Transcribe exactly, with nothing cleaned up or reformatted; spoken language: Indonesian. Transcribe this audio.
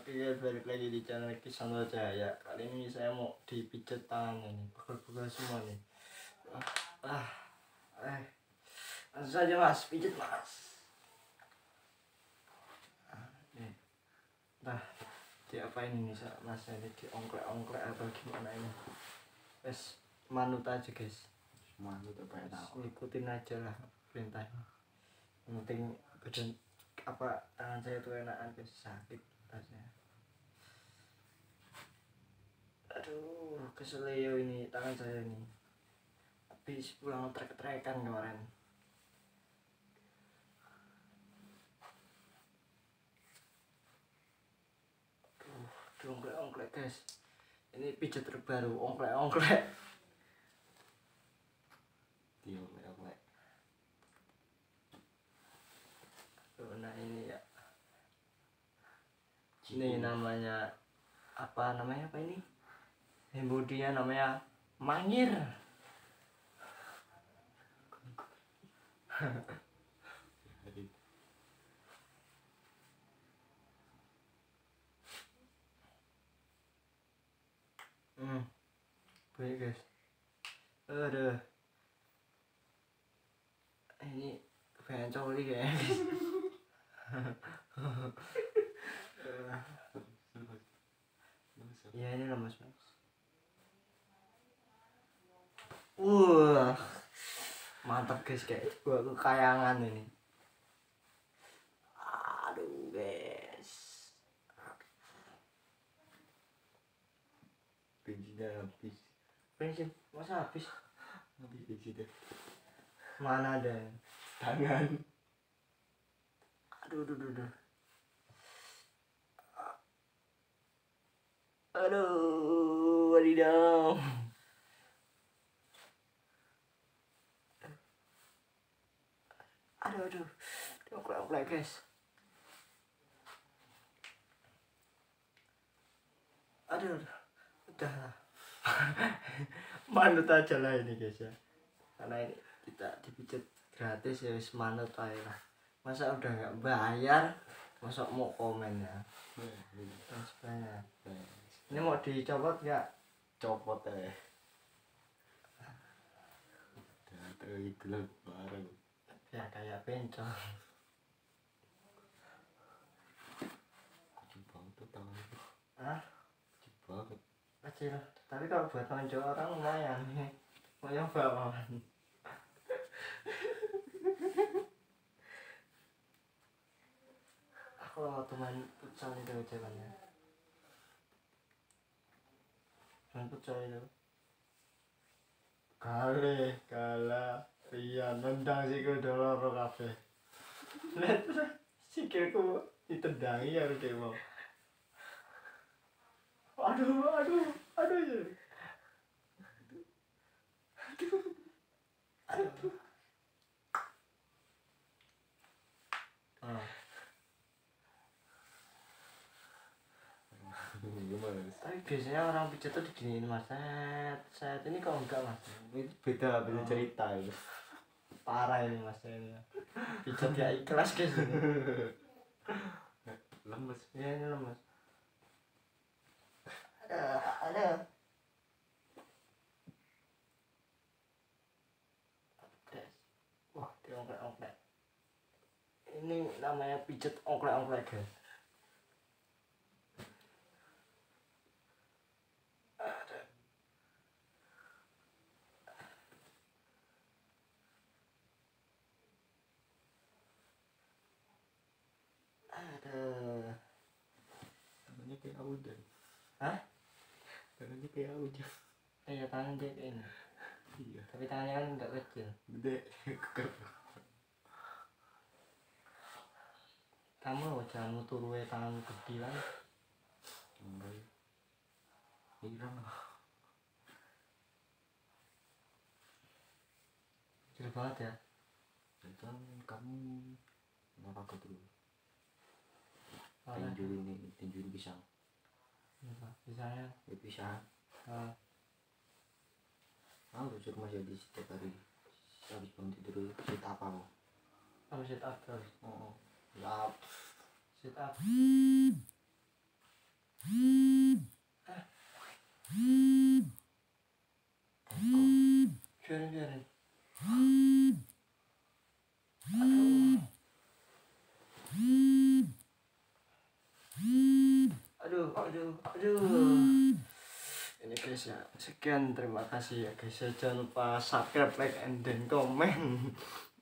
Oke guys, balik lagi di channel Kisandra Jaya. Kali ini saya mau dipijat tangannya nih, pegel-pegel semua nih. Ah, ah, eh, langsung saja mas, pijat mas. Ah, nih, nah, diapain ini mas ini diongklek-ongklek atau gimana ini? Wes manut aja guys, manut apa ya tahu. Ikutin aja lah perintahnya. Yang penting badan apa tangan saya tuh enakan guys, sakit rasanya. Aduh, kesel ya ini tangan saya ini. Habis pulang trek-trekan kemarin. Aduh, diongklek-ongklek guys. Ini pijat terbaru, ongklek-ongklek. Diongklek-ongklek. Nah ini ya. Ini namanya apa namanya apa ini? Hembudinya namanya mangir. Hmm, baik guys. Aduh, ini pengen coli kayaknya. Ya ini lemas mas. Wah, mantap guys, kayak gua kekayangan ini. Aduh guys, Bensinnya habis. bensin masa habis? Habis bensinnya. Mana ada? Tangan. Aduh, aduh, aduh, aduh. Aduh, wadidaw. Aduh, aduh, diongklek-ongklek guys. Aduh, aduh. Udah lah. Manut aja lah ini guys ya. Karena ini kita dipijat gratis ya, wis manut aja lah. Masa udah nggak bayar, masa mau komen ya. Dan sebagainya. Ini mau dicopot nggak? Copot eh. Udah tergelap bareng. Ya kayak bencong. Kecil banget tuh tangannya. Hah? Kecil banget. Kecil. Tapi kalau buat tonjok orang lumayan nih. Mau nyoba mawan. Aku waktu main futsal itu jalannya. Main futsal itu. Kale, kalah. Iya, nendang sikil doloro kabeh. Lihat sikilku ditendangi ya udah mau. Aduh, aduh, aduh ya. Aduh. Aduh. Ah. Gimana? Tapi biasanya orang pijat tuh diginiin mas, set, set ini kok enggak mas? Itu beda beda Oh. cerita itu. Parah ini mas ini. Pijat ya ikhlas guys ini. Lemes. Ya ini lemas. Ada, ada. Wah, diongklek-ongklek. Ini namanya pijat ongklek-ongklek guys. Ada. Ada. Tangannya kayak udan. Hah? Tangannya kayak udan. Iya tangan dia kayak ini. Iya. Tapi tangannya kan enggak kecil. Gede. Kamu jangan muturwe tangan gede kan. Enggak. Hilang. Kecil banget ya. Dan kamu olahraga dulu. Olahraga. Tinju ini, tinju ini pisang. Misalnya. Ya pisang. Uh, Aku suruh masih di setiap hari. Habis bangun tidur sit up aku. kamu sit up terus. Oh, sit up. Sit up. biarin biarin aduh aduh aduh aduh ini guys ya, sekian terima kasih ya guys ya, jangan lupa subscribe, like and then comment.